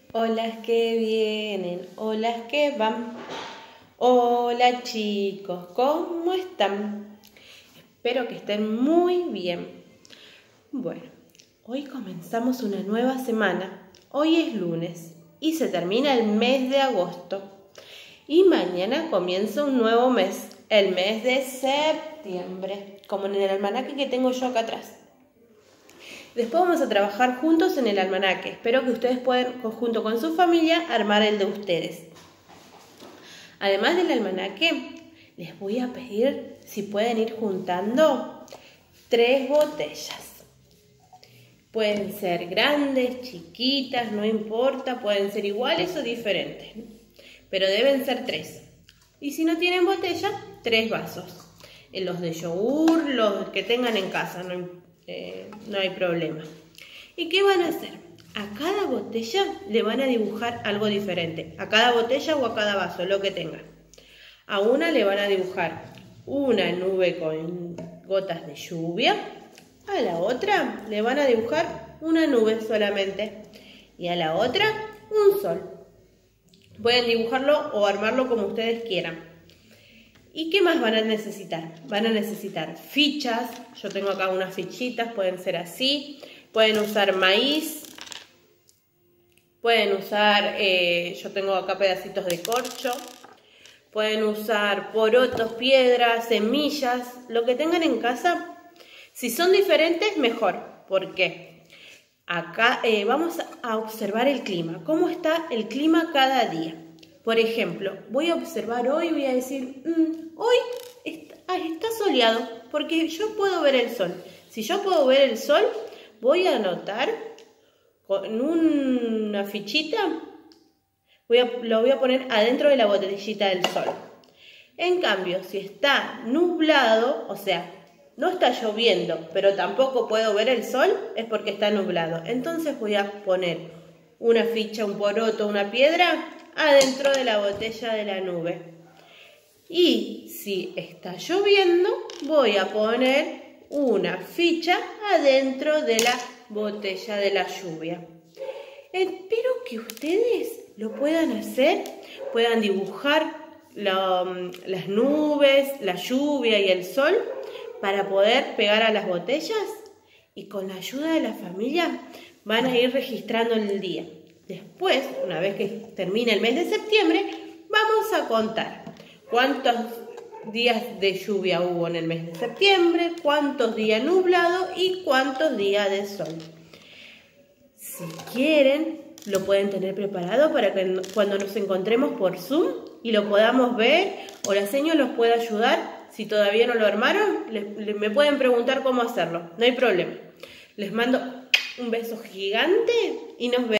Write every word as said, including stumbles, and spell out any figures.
Olas que vienen, olas que van. Hola chicos, ¿cómo están? Espero que estén muy bien. Bueno, hoy comenzamos una nueva semana. Hoy es lunes y se termina el mes de agosto. Y mañana comienza un nuevo mes, el mes de septiembre, como en el almanaque que tengo yo acá atrás. Después vamos a trabajar juntos en el almanaque. Espero que ustedes puedan, junto con su familia, armar el de ustedes. Además del almanaque, les voy a pedir si pueden ir juntando tres botellas. Pueden ser grandes, chiquitas, no importa, pueden ser iguales o diferentes, pero deben ser tres. Y si no tienen botella, tres vasos. Los de yogur, los que tengan en casa, no importa. Eh, no hay problema. ¿Y qué van a hacer? A cada botella le van a dibujar algo diferente. A cada botella o a cada vaso, lo que tengan. A una le van a dibujar una nube con gotas de lluvia. A la otra le van a dibujar una nube solamente. Y a la otra un sol. Pueden dibujarlo o armarlo como ustedes quieran. ¿Y qué más van a necesitar? Van a necesitar fichas. Yo tengo acá unas fichitas, pueden ser así. Pueden usar maíz. Pueden usar, eh, yo tengo acá pedacitos de corcho. Pueden usar porotos, piedras, semillas, lo que tengan en casa. Si son diferentes, mejor. ¿Por qué? Acá eh, vamos a observar el clima. ¿Cómo está el clima cada día? Por ejemplo, voy a observar hoy y voy a decir, mmm, hoy está, está soleado, porque yo puedo ver el sol. Si yo puedo ver el sol, voy a anotar con una fichita, voy a, lo voy a poner adentro de la botellita del sol. En cambio, si está nublado, o sea, no está lloviendo, pero tampoco puedo ver el sol, es porque está nublado. Entonces voy a poner una ficha, un poroto, una piedra adentro de la botella de la nube. Y si está lloviendo, voy a poner una ficha adentro de la botella de la lluvia. Espero que ustedes lo puedan hacer, puedan dibujar la, las nubes, la lluvia y el sol para poder pegar a las botellas, y con la ayuda de la familia van a ir registrando el día. Después, una vez que termine el mes de septiembre, vamos a contar cuántos días de lluvia hubo en el mes de septiembre, cuántos días nublados y cuántos días de sol. Si quieren, lo pueden tener preparado para que cuando nos encontremos por Zoom y lo podamos ver, o la seño los puede ayudar. Si todavía no lo armaron, les, les, me pueden preguntar cómo hacerlo, no hay problema. Les mando un beso gigante y nos vemos.